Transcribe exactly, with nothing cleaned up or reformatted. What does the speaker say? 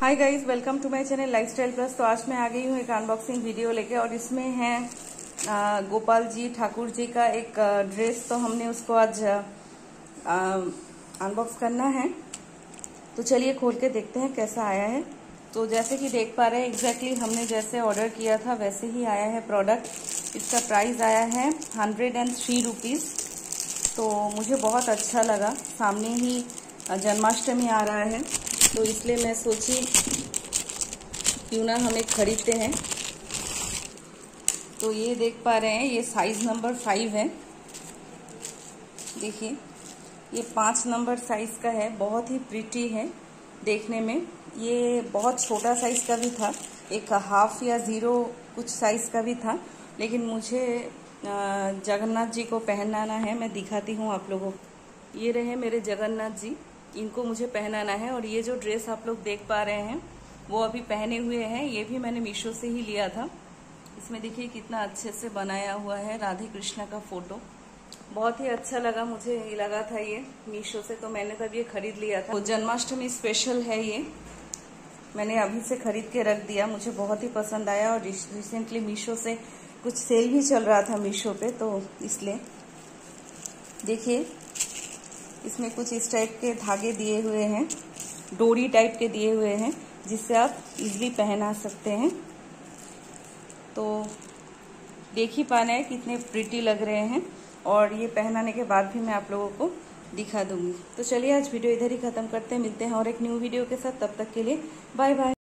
Hi guys, welcome to my channel lifestyle plus. तो आज मैं आ गई हूँ एक अनबॉक्सिंग वीडियो लेके और इसमें है आ, गोपाल जी ठाकुर जी का एक ड्रेस। तो हमने उसको आज अनबॉक्स करना है। तो चलिए खोल के देखते हैं कैसा आया है। तो जैसे कि देख पा रहे हैं एग्जैक्टली हमने जैसे ऑर्डर किया था वैसे ही आया है प्रोडक्ट। इसका प्राइस आया है हंड्रेड एंड थ्री रुपीज़। तो मुझे बहुत अच्छा लगा। सामने ही जन्माष्टमी आ रहा है तो इसलिए मैं सोची क्यों ना हम एक खरीदते हैं। तो ये देख पा रहे हैं ये साइज नंबर फाइव है। देखिए ये पाँच नंबर साइज का है। बहुत ही प्रिटी है देखने में। ये बहुत छोटा साइज का भी था, एक हाफ या ज़ीरो कुछ साइज का भी था, लेकिन मुझे जगन्नाथ जी को पहनाना है। मैं दिखाती हूँ आप लोगों को। ये रहे मेरे जगन्नाथ जी, इनको मुझे पहनाना है। और ये जो ड्रेस आप लोग देख पा रहे हैं वो अभी पहने हुए हैं। ये भी मैंने मीशो से ही लिया था। इसमें देखिए कितना अच्छे से बनाया हुआ है राधे कृष्णा का फोटो। बहुत ही अच्छा लगा, मुझे ये लगा था ये मीशो से, तो मैंने तब ये खरीद लिया था। तो जन्माष्टमी स्पेशल है ये, मैंने अभी से खरीद के रख दिया। मुझे बहुत ही पसंद आया और रिसेंटली मीशो से कुछ सेल भी चल रहा था मीशो पे, तो इसलिए देखिए इसमें कुछ इस टाइप के धागे दिए हुए हैं, डोरी टाइप के दिए हुए हैं, जिससे आप इजीली पहना सकते हैं। तो देख ही पाना है कितने प्रिटी लग रहे हैं। और ये पहनाने के बाद भी मैं आप लोगों को दिखा दूंगी। तो चलिए आज वीडियो इधर ही खत्म करते हैं। मिलते हैं और एक न्यू वीडियो के साथ। तब तक के लिए बाय बाय।